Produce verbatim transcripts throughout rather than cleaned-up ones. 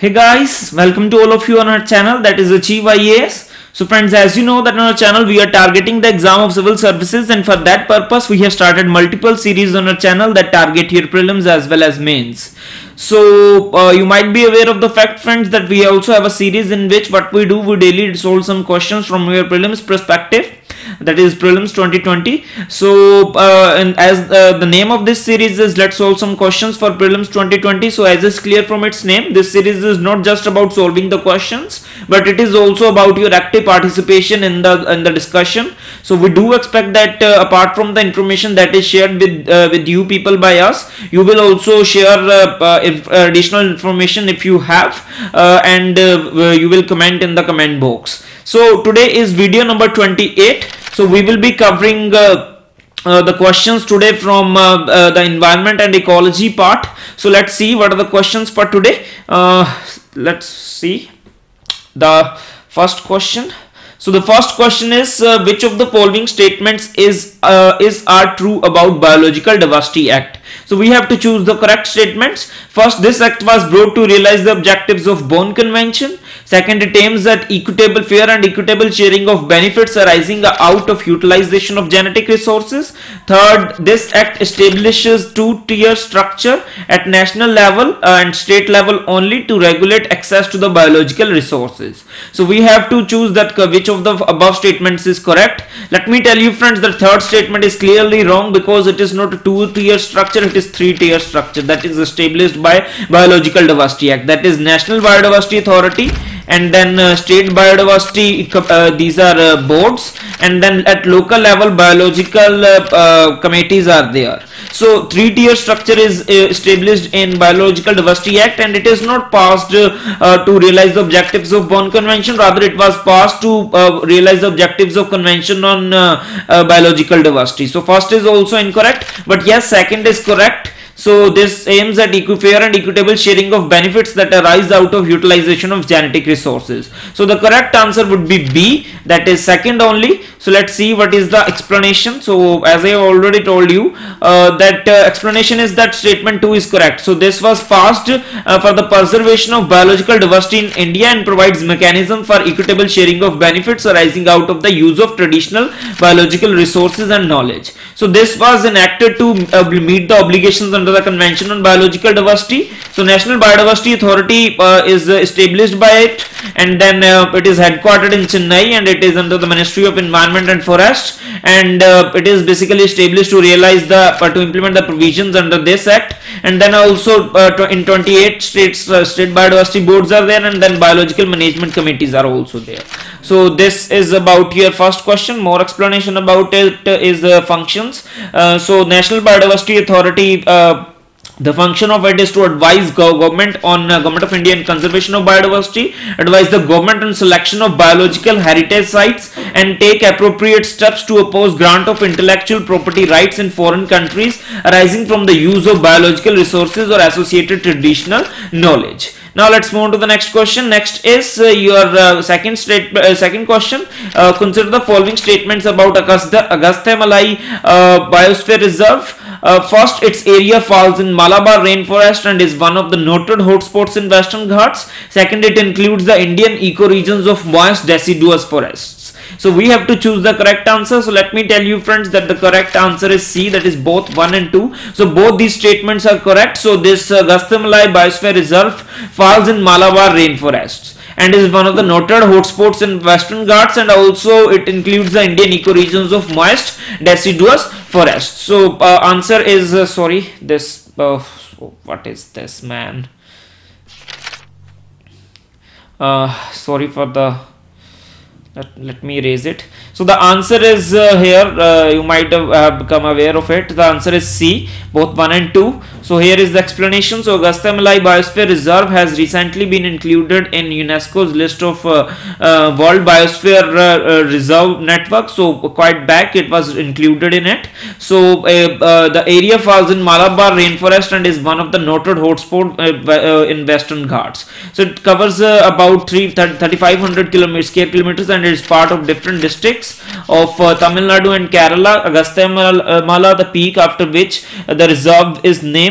Hey guys, welcome to all of you on our channel, that is Achieve I A S. So friends, as you know that on our channel we are targeting the exam of civil services, and for that purpose we have started multiple series on our channel that target your prelims as well as mains. So uh, you might be aware of the fact, friends, that we also have a series in which what we do, we daily solve some questions from your prelims perspective, that is prelims twenty twenty. So uh, and as uh, the name of this series is let's solve some questions for prelims twenty twenty. So as is clear from its name, this series is not just about solving the questions, but it is also about your active participation in the in the discussion. So we do expect that uh, apart from the information that is shared with uh, with you people by us, you will also share uh, uh, if, uh, additional information if you have, uh, and uh, you will comment in the comment box. So today is video number twenty-eight. So we will be covering uh, uh, the questions today from uh, uh, the environment and ecology part. So let's see what are the questions for today. Uh, let's see the first question. So the first question is uh, which of the following statements is uh, is are true about Biological Diversity Act? So we have to choose the correct statements. First, this act was brought to realize the objectives of Bonn Convention. Second, it aims at equitable, fair and equitable sharing of benefits arising out of utilization of genetic resources. Third, this act establishes two-tier structure at national level uh, and state level only to regulate access to the biological resources. So we have to choose that uh, which of the above statements is correct. Let me tell you, friends, the third statement is clearly wrong because it is not a two-tier structure, it is three-tier structure that is established by Biological Diversity Act, that is National Biodiversity Authority, and then uh, state biodiversity, uh, these are uh, boards, and then at local level biological uh, uh, committees are there. So three-tier structure is uh, established in Biological Diversity Act, and it is not passed uh, uh, to realize the objectives of Bonn Convention, rather it was passed to uh, realize the objectives of Convention on uh, uh, Biological Diversity. So first is also incorrect, but yes, second is correct. So this aims at fair and equitable sharing of benefits that arise out of utilization of genetic resources. So the correct answer would be B, that is second only. So let's see what is the explanation. So as I already told you, uh, that uh, explanation is that statement two is correct. So this was passed uh, for the preservation of biological diversity in India and provides mechanism for equitable sharing of benefits arising out of the use of traditional biological resources and knowledge. So this was enacted to uh, meet the obligations under the Convention on Biological Diversity. So National Biodiversity Authority uh, is uh, established by it, and then uh, it is headquartered in Chennai, and it is under the Ministry of Environment and Forest, and uh, it is basically established to realize the uh, to implement the provisions under this act. And then also uh, in twenty-eight states uh, state biodiversity boards are there, and then biological management committees are also there. So this is about your first question. More explanation about it is uh, functions. Uh, so National Biodiversity Authority, uh, the function of it is to advise government on uh, government of India in conservation of biodiversity, advise the government on selection of biological heritage sites, and take appropriate steps to oppose grant of intellectual property rights in foreign countries arising from the use of biological resources or associated traditional knowledge. Now let's move on to the next question. Next is uh, your uh, second state, uh, second question. Uh, consider the following statements about Agastya, Agastya Malai uh, Biosphere Reserve. Uh, first, its area falls in Malabar rainforest and is one of the noted hotspots in Western Ghats. Second, it includes the Indian ecoregions of moist deciduous forests. So we have to choose the correct answer. So let me tell you, friends, that the correct answer is C, that is both one and two. So both these statements are correct. So this uh, Agastya Malai Biosphere Reserve falls in Malabar rainforests and is one of the noted hotspots in Western Ghats, and also it includes the Indian ecoregions of moist deciduous forests. So uh, answer is uh, sorry this uh, what is this, man? Uh, sorry for the Let, let me erase it. So the answer is uh, here, uh, you might have uh, become aware of it. The answer is C, both one and two. So here is the explanation. So Agastya Malai Biosphere Reserve has recently been included in UNESCO's list of uh, uh, World Biosphere uh, uh, Reserve Network. So quite back it was included in it. So uh, uh, the area falls in Malabar rainforest and is one of the noted hotspots uh, uh, in Western Ghats. So it covers uh, about thirty-five hundred kilometers, square kilometers, and it is part of different districts of uh, Tamil Nadu and Kerala. Agastya Mala, uh, Mala, the peak after which uh, the reserve is named,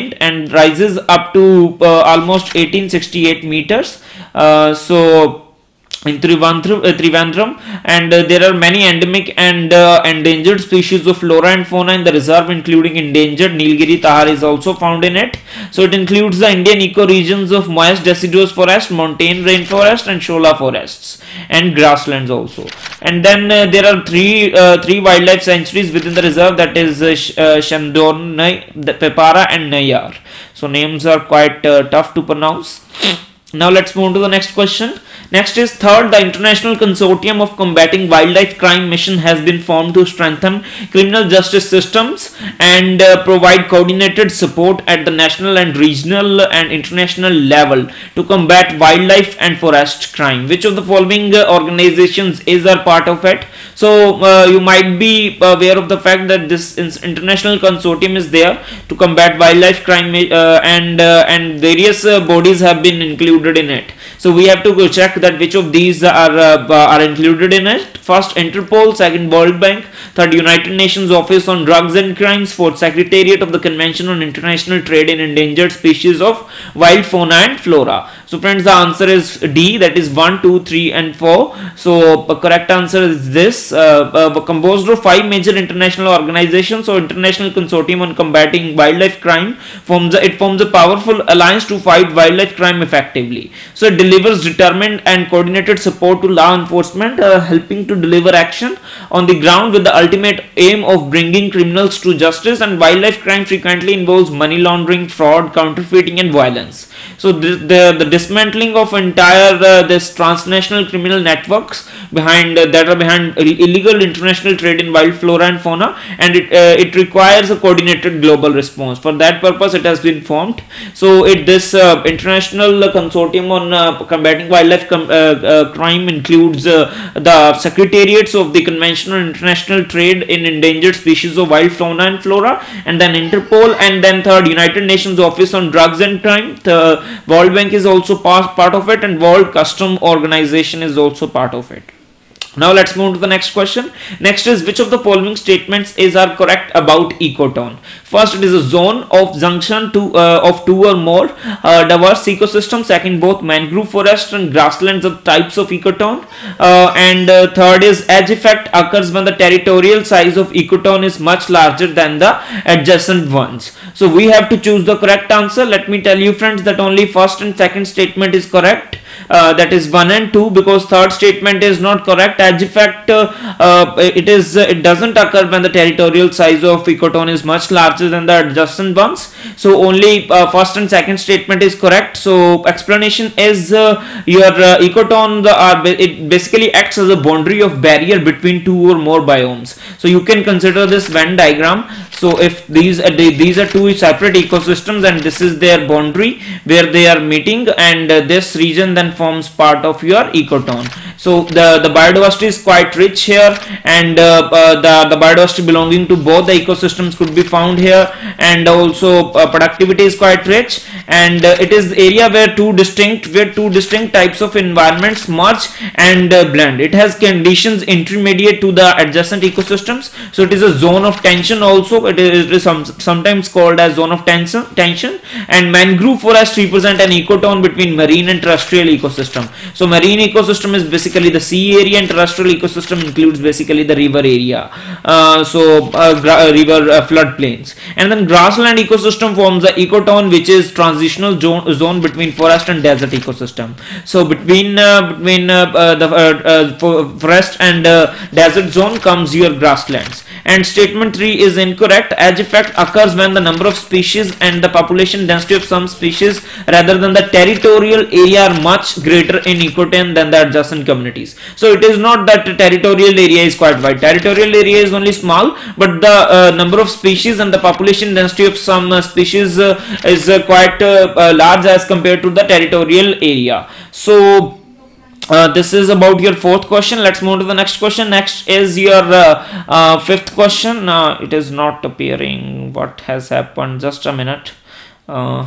named and rises up to uh, almost eighteen sixty-eight meters. Uh, so in Trivandrum, uh, Trivandrum and uh, there are many endemic and uh, endangered species of flora and fauna in the reserve, including endangered Nilgiri tahar is also found in it. So it includes the Indian ecoregions of moist deciduous forest, montane rainforest and shola forests and grasslands also. And then uh, there are three uh, three wildlife sanctuaries within the reserve, that is uh, Sh uh, Shandornai, Pepara and Nayar. So names are quite uh, tough to pronounce. Now let's move to the next question. Next is third, the International Consortium of Combating Wildlife Crime Mission has been formed to strengthen criminal justice systems and uh, provide coordinated support at the national and regional and international level to combat wildlife and forest crime. Which of the following uh, organizations is a part of it? So uh, you might be aware of the fact that this international consortium is there to combat wildlife crime uh, and uh, and various uh, bodies have been included in it. So we have to go check that which of these are uh, are included in it. First, Interpol; second, World Bank; third, United Nations Office on Drugs and Crimes; fourth, Secretariat of the Convention on International Trade in Endangered Species of Wild Fauna and Flora. So friends, the answer is D, that is one, two, three and four. So the correct answer is this, uh, uh, composed of five major international organizations. So International Consortium on Combating Wildlife Crime forms a, it forms a powerful alliance to fight wildlife crime effectively. So it delivers determined and coordinated support to law enforcement, uh, helping to deliver action on the ground with the ultimate aim of bringing criminals to justice. And wildlife crime frequently involves money laundering, fraud, counterfeiting and violence. So the, the, the dismantling of entire uh, this transnational criminal networks behind uh, that are behind illegal international trade in wild flora and fauna, and it uh, it requires a coordinated global response. For that purpose, it has been formed. So it this uh, international uh, consortium on uh, combating wildlife com uh, uh, crime includes uh, the secretariats of the Convention on International Trade in Endangered Species of Wild Fauna and Flora, and then Interpol, and then third, United Nations Office on Drugs and Crime. The World Bank is also part, part of it, and World Custom Organization is also part of it. Now let's move to the next question. Next is, which of the following statements is are correct about ecotone? First, it is a zone of junction to uh, of two or more uh, diverse ecosystems. Second, both mangrove forest and grasslands are types of ecotone. Uh, and uh, third is, edge effect occurs when the territorial size of ecotone is much larger than the adjacent ones. So we have to choose the correct answer. Let me tell you friends that only first and second statement is correct. Uh, that is one and two, because third statement is not correct. Edge effect uh, uh, it is uh, it doesn't occur when the territorial size of ecotone is much larger than the adjacent ones. So only uh, first and second statement is correct. So explanation is uh, your uh, ecotone the uh, it basically acts as a boundary of barrier between two or more biomes. So you can consider this Venn diagram. So if these are these are two separate ecosystems and this is their boundary where they are meeting, and uh, this region then forms part of your ecotone. So the the biodiversity is quite rich here, and uh, uh, the the biodiversity belonging to both the ecosystems could be found here, and also uh, productivity is quite rich, and uh, it is area where two distinct where two distinct types of environments merge and uh, blend. It has conditions intermediate to the adjacent ecosystems, so it is a zone of tension also. It is, it is some, sometimes called as zone of tension tension and mangrove forest represent an ecotone between marine and terrestrial ecosystem. So marine ecosystem is basically the sea area, and terrestrial ecosystem includes basically the river area, uh, so uh, river uh, flood plains. And then grassland ecosystem forms the ecotone, which is transitional zone, zone between forest and desert ecosystem. So between uh, between uh, uh, the uh, uh, forest and uh, desert zone comes your grasslands. And statement three is incorrect. Edge effect occurs when the number of species and the population density of some species rather than the territorial area are much greater in ecotone than the adjacent communities. So it is not that the territorial area is quite wide. Territorial area is only small, but the uh, number of species and the population density of some uh, species uh, is uh, quite uh, uh, large as compared to the territorial area. So Uh, this is about your fourth question. Let's move to the next question. Next is your uh, uh, fifth question. Uh, it is not appearing. What has happened? Just a minute. Uh,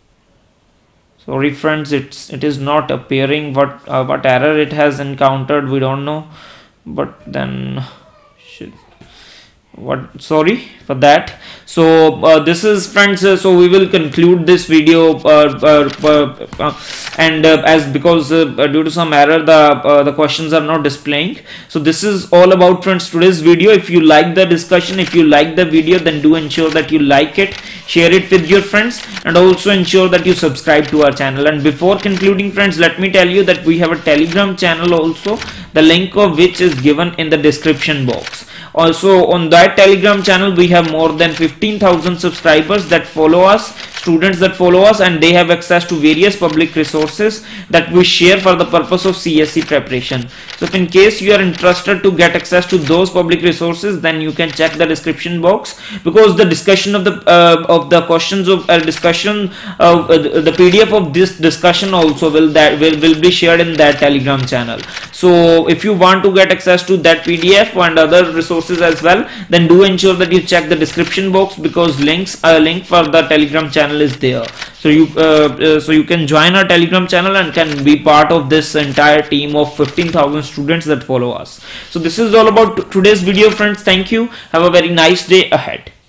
sorry friends, it's it is not appearing. What uh, what error it has encountered, we don't know. But then should what sorry for that. So uh, this is friends, uh, so we will conclude this video uh, uh, uh, uh, and uh, as because uh, due to some error the uh, the questions are not displaying. So this is all about friends today's video. If you like the discussion, if you like the video, then do ensure that you like it, share it with your friends, and also ensure that you subscribe to our channel. And before concluding friends, let me tell you that we have a Telegram channel also, the link of which is given in the description box. Also on that Telegram channel we have more than fifteen thousand subscribers that follow us, students that follow us, and they have access to various public resources that we share for the purpose of C S C preparation. So if in case you are interested to get access to those public resources, then you can check the description box, because the discussion of the uh, of the questions of uh, discussion uh, the P D F of this discussion also will that will, will be shared in that Telegram channel. So if you want to get access to that P D F and other resources as well, then do ensure that you check the description box, because links a uh, link for the Telegram channel is there. So you uh, uh, so you can join our Telegram channel and can be part of this entire team of fifteen thousand students that follow us. So this is all about today's video friends. Thank you. Have a very nice day ahead.